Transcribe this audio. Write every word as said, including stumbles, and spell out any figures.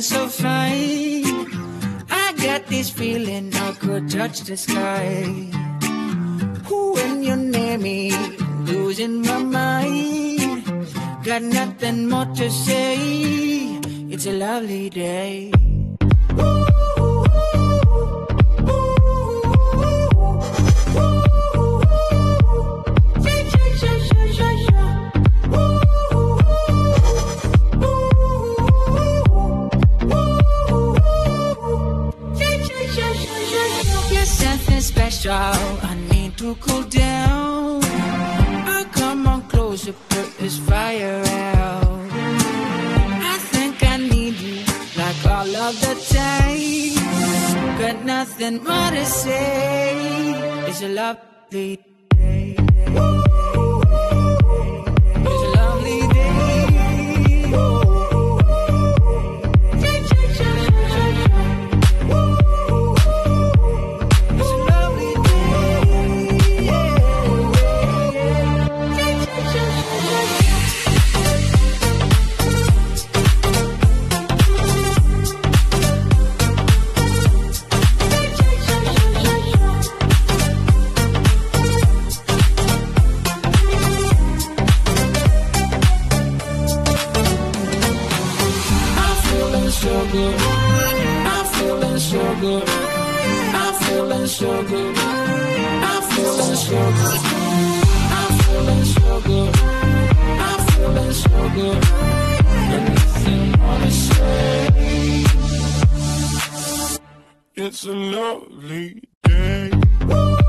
so fine. I got this feeling I could touch the sky. When you're near me, losing my mind. Got nothing more to say. It's a lovely day. You're something special. I need to cool down. I come on closer, put this fire out. I think I need you like all of the time. Got nothing more to say. It's a lovely day. It's a lovely day. So good, I'm feeling so good, I'm feeling so good, I'm feeling so good, I'm feeling so good, I'm feeling so good, and nothing more to say. It's a lovely day.